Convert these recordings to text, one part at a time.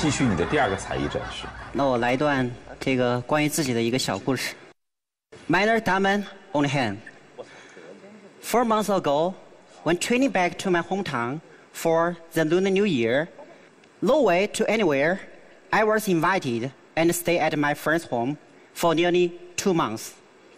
继续你的第二个才艺展示。 那我来一段这个关于自己的一个小故事。Minor diamond on the hand. 4 months ago, when training back to my hometown for the Lunar New Year, no way to anywhere, I was invited and stayed at my friend's home for nearly 2 months.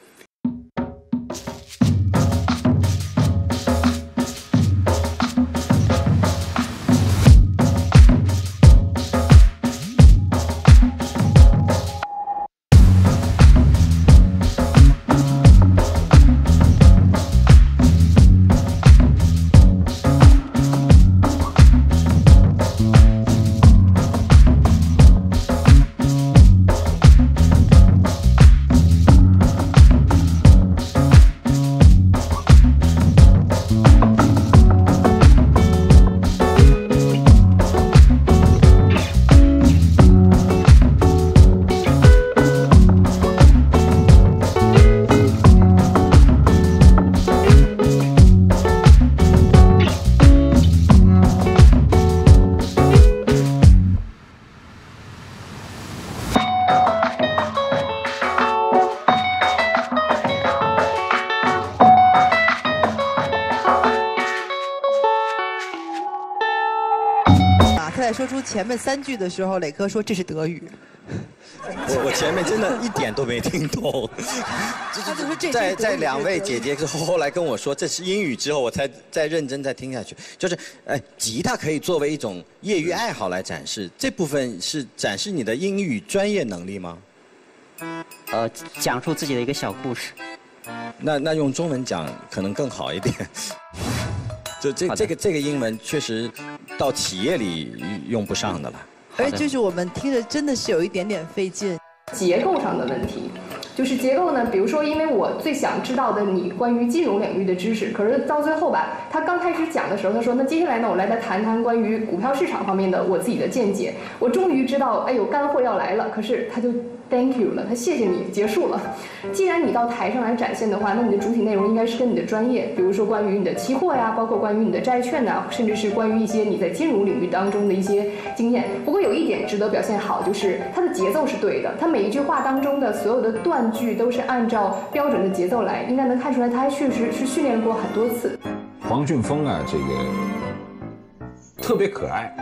他在说出前面3句的时候，磊哥说这是德语。 我前面真的一点都没听懂。 他就说这是在2位姐姐后来跟我说这是英语之后，我才再认真再听下去。就是吉他可以作为一种业余爱好来展示，这部分是展示你的英语专业能力吗？ 讲述自己的一个小故事。 那用中文讲可能更好一点。就这个英文确实到企业里用不上的了。 而就是我们听着真的是有一点点费劲。 结构上的问题，就是结构呢，比如说，因为我最想知道的你关于金融领域的知识，可是到最后吧，他刚开始讲的时候，他说，那接下来呢，我来谈谈关于股票市场方面的我自己的见解。我终于知道，哎呦，干货要来了，可是他就 thank you 了，他谢谢你，结束了。既然你到台上来展现的话，那你的主体内容应该是跟你的专业，比如说关于你的期货呀，包括关于你的债券呐，甚至是关于一些你在金融领域当中的一些经验。不过有一点值得表现好，就是它的节奏是对的，它每一句话当中的所有的断句都是按照标准的节奏来，应该能看出来他确实是训练过很多次。 黄俊峰啊，这个特别可爱，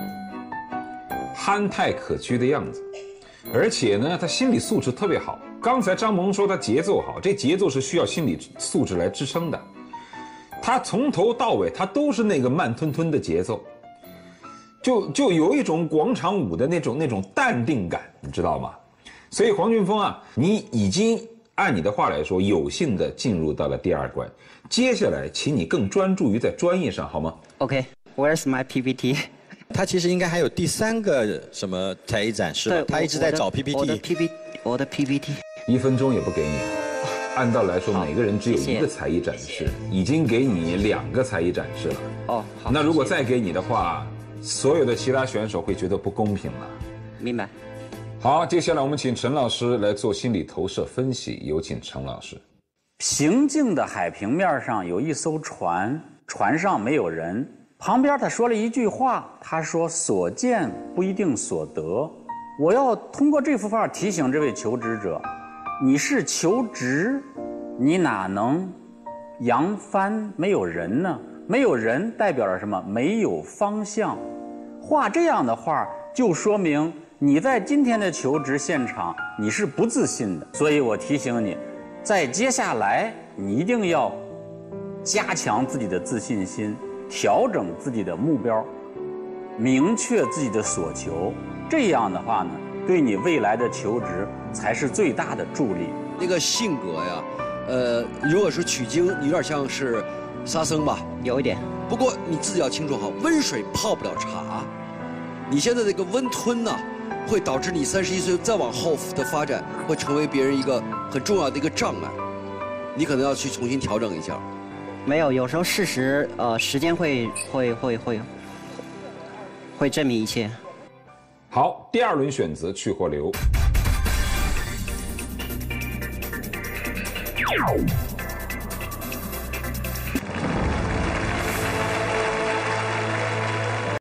憨态可掬的样子。而且呢，他心理素质特别好。刚才张萌说他节奏好，这节奏是需要心理素质来支撑的。他从头到尾，他都是那个慢吞吞的节奏，就有一种广场舞的那种淡定感，你知道吗？所以黄俊峰啊，你已经按你的话来说，有幸的进入到了第2关。接下来，请你更专注于在专业上，好吗 ？OK，Where's my PPT？ 他其实应该还有第3个什么才艺展示吧？他一直在找 PPT。 我的 PPT。 1分钟也不给你了。按道理来说，每个人只有1个才艺展示，已经给你2个才艺展示了。 哦，好。 那如果再给你的话，所有的其他选手会觉得不公平了。 明白。 好，接下来我们请陈老师来做心理投射分析，有请陈老师。 平静的海平面上有一艘船，船上没有人。旁边他说了一句话，他说所见不一定所得。我要通过这幅画提醒这位求职者，你是求职，你哪能扬帆没有人呢？没有人代表着什么？没有方向。画这样的画就说明你在今天的求职现场你是不自信的。所以我提醒你，在接下来你一定要加强自己的自信心，调整自己的目标，明确自己的所求，这样的话呢，对你未来的求职才是最大的助力。 那个性格呀，如果是取经，你有点像是沙僧吧？ 有一点。 不过你自己要清楚哈，温水泡不了茶。你现在这个温吞呢，会导致你31岁再往后的发展，会成为别人一个很重要的一个障碍。你可能要去重新调整一下。 没有，有时候事实，时间会证明一切。 好，第2轮选择去或留。